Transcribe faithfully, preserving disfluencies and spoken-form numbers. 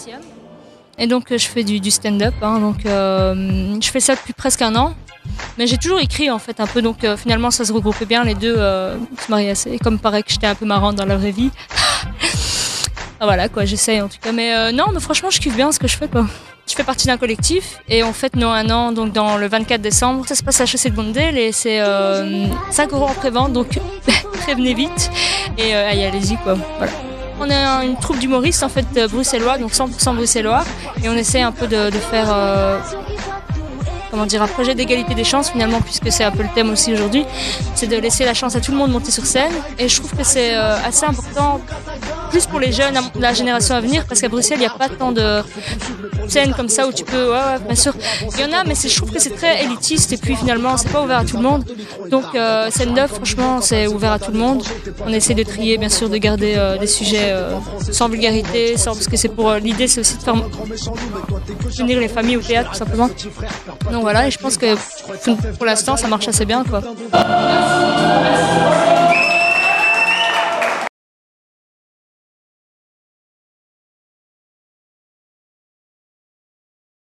septième. Et donc je fais du, du stand-up, hein, donc euh, je fais ça depuis presque un an. Mais j'ai toujours écrit en fait un peu, donc euh, finalement ça se regroupait bien, les deux euh, se mariaient assez. Et comme paraît que j'étais un peu marrante dans la vraie vie. Ah, voilà quoi, j'essaye en tout cas. Mais euh, non, mais franchement je kiffe bien ce que je fais quoi. Je fais partie d'un collectif et on fête nos un an donc dans le vingt-quatre décembre. Ça se passe à la chaussée de Bondel et c'est euh, cinq euros en prévente, donc prévenez vite et euh, allez, allez-y quoi. Voilà. On est une troupe d'humoristes en fait bruxellois, donc cent pour cent bruxellois, et on essaie un peu de, de faire euh, comment dire, un projet d'égalité des chances finalement, puisque c'est un peu le thème aussi aujourd'hui, c'est de laisser la chance à tout le monde de monter sur scène. Et je trouve que c'est euh, assez important, plus pour les jeunes, la génération à venir, parce qu'à Bruxelles il n'y a pas tant de scènes comme ça où tu peux, ouais, ouais bien sûr, il y en a, mais je trouve que c'est très élitiste et puis finalement c'est pas ouvert à tout le monde. Donc euh, scène neuf, franchement c'est ouvert à tout le monde. On essaie de trier bien sûr, de garder euh, des sujets euh, sans vulgarité, sans, parce que c'est pour euh, l'idée c'est aussi de faire venir les familles au théâtre tout simplement. Donc voilà, et je pense que pour l'instant ça marche assez bien quoi.